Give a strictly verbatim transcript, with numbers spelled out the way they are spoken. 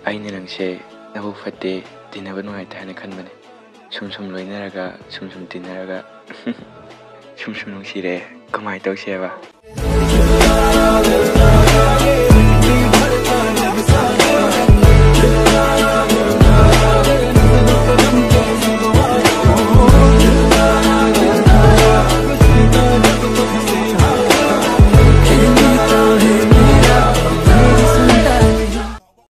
ꯑꯩꯅ ꯅꯪꯁꯦ ꯅꯕꯨꯛ ꯐꯠꯇꯦ ꯇꯤꯟꯅꯕ ꯅꯨꯡꯉꯥꯏꯇꯦ ꯍꯥꯏꯅ ꯈꯟꯕꯅꯦ ꯁꯨꯝ ꯁꯨꯝ ꯂꯣꯏꯅꯔꯒ ꯁꯨꯝ ꯁꯨꯝ ꯇꯤꯟꯅꯔꯒ ꯁꯨꯝ ꯁꯨꯝ ꯅꯨꯡꯁꯤꯔꯛꯑꯦ ꯀꯃꯥꯏꯅ ꯇꯧꯁꯦꯕ